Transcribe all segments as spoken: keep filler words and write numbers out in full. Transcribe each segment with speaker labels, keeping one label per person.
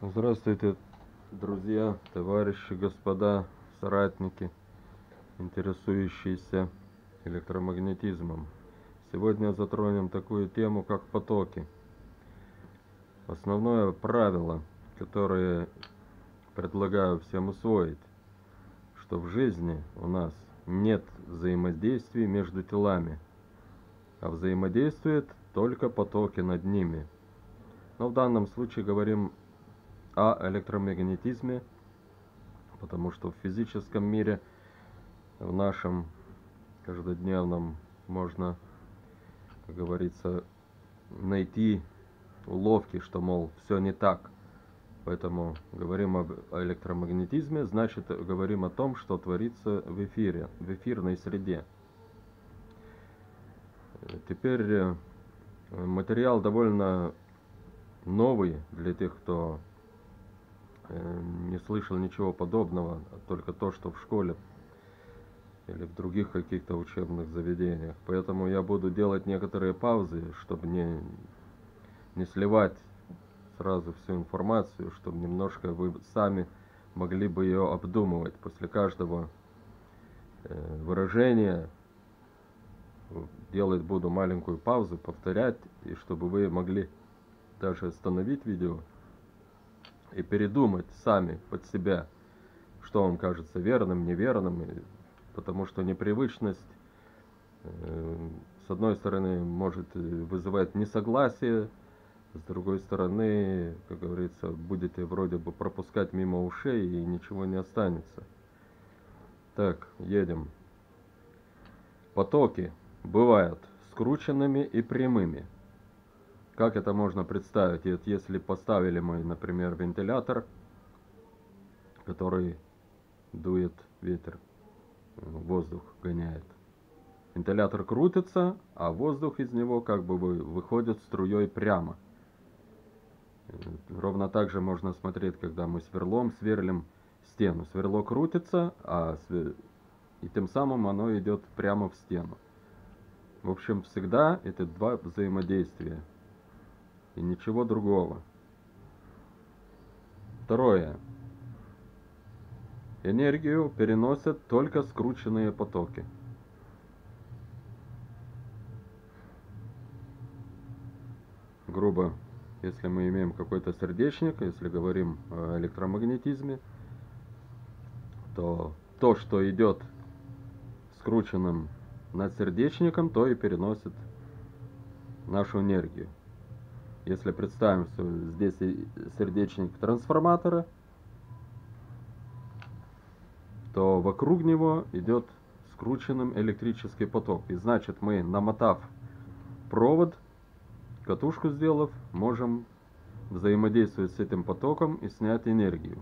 Speaker 1: Здравствуйте, друзья, товарищи, господа, соратники, интересующиеся электромагнетизмом. Сегодня затронем такую тему, как потоки. Основное правило, которое предлагаю всем усвоить, что в жизни у нас нет взаимодействия между телами, а взаимодействуют только потоки над ними. Но в данном случае говорим о электромагнетизме, потому что в физическом мире, в нашем каждодневном, можно, как говорится, найти уловки, что, мол, все не так. Поэтому говорим об электромагнетизме, значит, говорим о том, что творится в эфире, в эфирной среде. Теперь материал довольно новый для тех, кто не слышал ничего подобного, только то, что в школе или в других каких-то учебных заведениях. Поэтому я буду делать некоторые паузы, чтобы не, не сливать сразу всю информацию, чтобы немножко вы сами могли бы ее обдумывать. После каждого выражения делать буду маленькую паузу, повторять, и чтобы вы могли даже остановить видео и передумать сами под себя, что вам кажется верным, неверным, потому что непривычность, с одной стороны, может вызывать несогласие, с другой стороны, как говорится, будете вроде бы пропускать мимо ушей и ничего не останется. Так, едем. Потоки бывают скрученными и прямыми. Как это можно представить? Вот если поставили мы, например, вентилятор, который дует ветер, воздух гоняет. Вентилятор крутится, а воздух из него как бы выходит струей прямо. Ровно так же можно смотреть, когда мы сверлом сверлим стену. Сверло крутится, а свер... и тем самым оно идет прямо в стену. В общем, всегда это два взаимодействия. И ничего другого. Второе. Энергию переносят только скрученные потоки. Грубо, если мы имеем какой-то сердечник, если говорим о электромагнетизме, то то, что идет скрученным над сердечником, то и переносит нашу энергию. Если представим, что здесь сердечник трансформатора, то вокруг него идет скрученным электрический поток. И значит, мы, намотав провод, катушку сделав, можем взаимодействовать с этим потоком и снять энергию.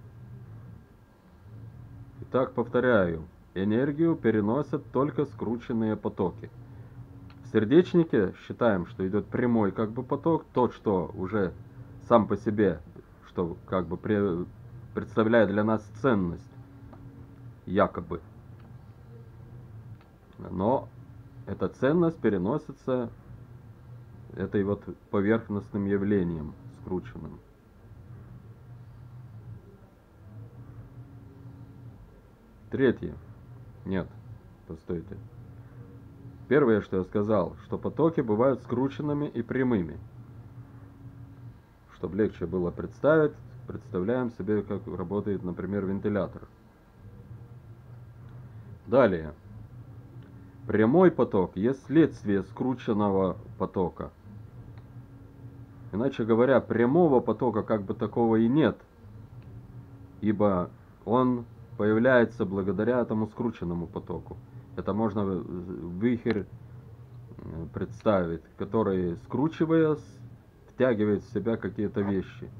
Speaker 1: Итак, повторяю, энергию переносят только скрученные потоки. В сердечнике считаем, что идет прямой как бы поток, тот, что уже сам по себе, что как бы при, представляет для нас ценность, якобы. Но эта ценность переносится этой вот поверхностным явлением, скрученным. Третье. Нет, постойте. Первое, что я сказал, что потоки бывают скрученными и прямыми. Чтобы легче было представить, представляем себе, как работает, например, вентилятор. Далее. Прямой поток есть следствие скрученного потока. Иначе говоря, прямого потока как бы такого и нет, ибо он появляется благодаря этому скрученному потоку. Это можно вихрь представить, который, скручиваясь, втягивает в себя какие-то вещи.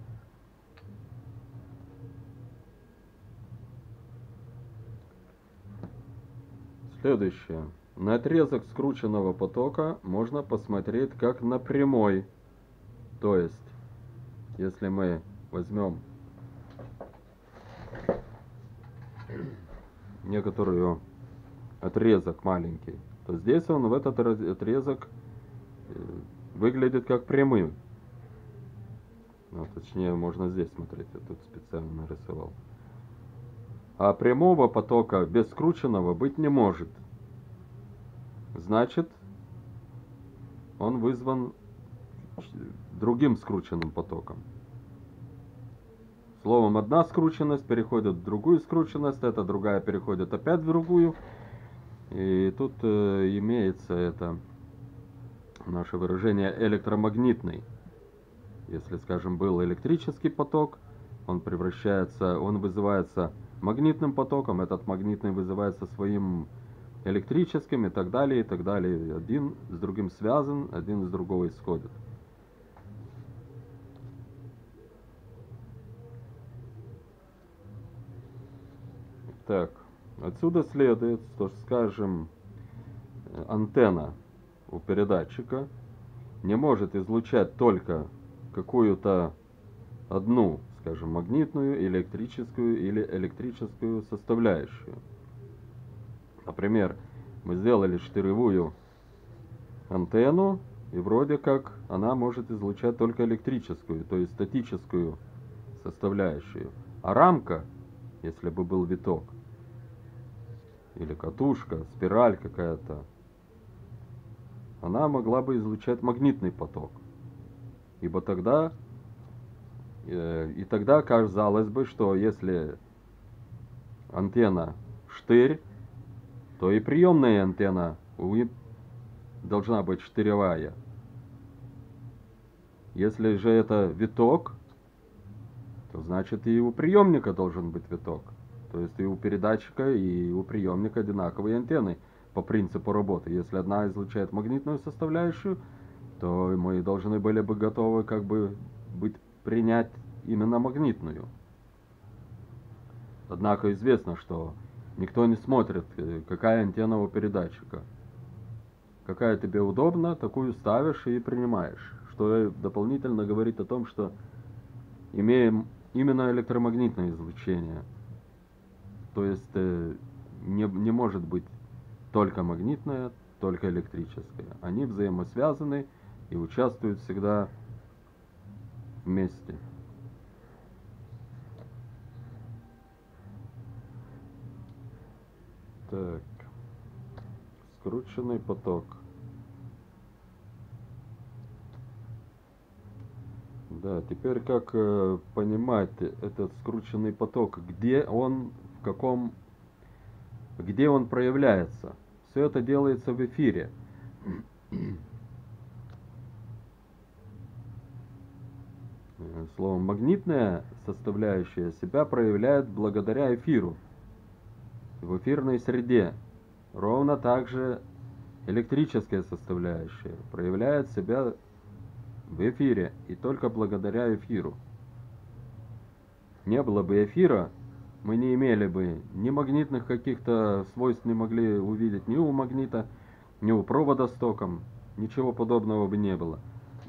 Speaker 1: Следующее. На отрезок скрученного потока можно посмотреть как на прямой. То есть, если мы возьмем некоторую отрезок маленький, то здесь он в этот отрезок выглядит как прямым. Ну, точнее, можно здесь смотреть, я тут специально нарисовал. А прямого потока без скрученного быть не может. Значит, он вызван другим скрученным потоком. Словом, одна скрученность переходит в другую скрученность, эта другая переходит опять в другую. И тут э, имеется это наше выражение электромагнитный. Если, скажем, был электрический поток, он превращается, он вызывается магнитным потоком, этот магнитный вызывается своим электрическим и так далее, и так далее. Один с другим связан, один из другого исходит. Так, отсюда следует, что, скажем, антенна у передатчика не может излучать только какую-то одну, скажем, магнитную, электрическую или электрическую составляющую. Например, мы сделали штыревую антенну, и вроде как она может излучать только электрическую, то есть статическую составляющую. А рамка, если бы был виток, или катушка, спираль какая-то, она могла бы излучать магнитный поток. Ибо тогда, э, и тогда казалось бы, что если антенна штырь, то и приемная антенна должна быть штыревая. Если же это виток, то значит и у приемника должен быть виток. То есть и у передатчика, и у приемника одинаковые антенны по принципу работы. Если одна излучает магнитную составляющую, то мы должны были бы готовы как бы быть, принять именно магнитную. Однако известно, что никто не смотрит, какая антенна у передатчика. Какая тебе удобна, такую ставишь и принимаешь. Что дополнительно говорит о том, что имеем именно электромагнитное излучение. То есть э, не, не может быть только магнитное, только электрическое. Они взаимосвязаны и участвуют всегда вместе. Так, скрученный поток. Да, теперь как э, понимать этот скрученный поток, где он, в каком, где он проявляется? Все это делается в эфире. Словом, магнитная составляющая себя проявляет благодаря эфиру, в эфирной среде. Ровно так же электрическая составляющая проявляет себя в эфире и только благодаря эфиру. Не было бы эфира, мы не имели бы ни магнитных каких-то свойств, не могли увидеть ни у магнита, ни у провода с током, ничего подобного бы не было.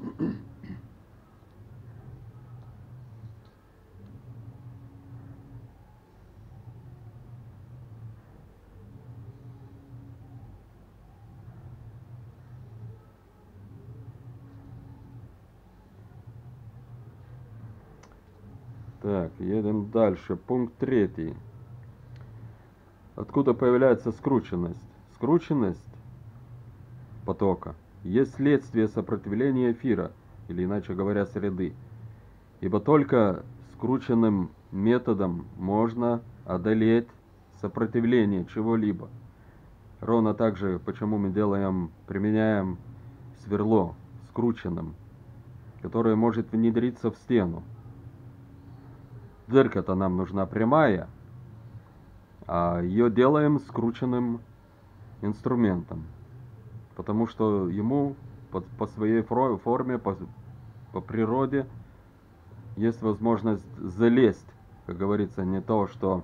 Speaker 1: Так, едем дальше. Пункт третий. Откуда появляется скрученность? Скрученность потока есть следствие сопротивления эфира, или иначе говоря, среды. Ибо только скрученным методом можно одолеть сопротивление чего-либо. Ровно так же, почему мы делаем, применяем сверло скрученным, которое может внедриться в стену. Дырка-то нам нужна прямая, а ее делаем скрученным инструментом, потому что ему по, по своей форме, по, по природе есть возможность залезть, как говорится, не то, что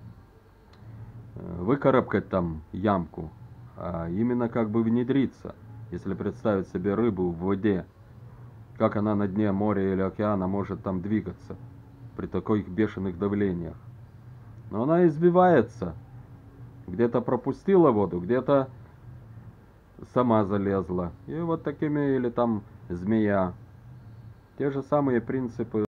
Speaker 1: выкарабкать там ямку, а именно как бы внедриться. Если представить себе рыбу в воде, как она на дне моря или океана может там двигаться при таких бешеных давлениях. Но она избивается. Где-то пропустила воду, где-то сама залезла. И вот такими, или там змея. Те же самые принципы.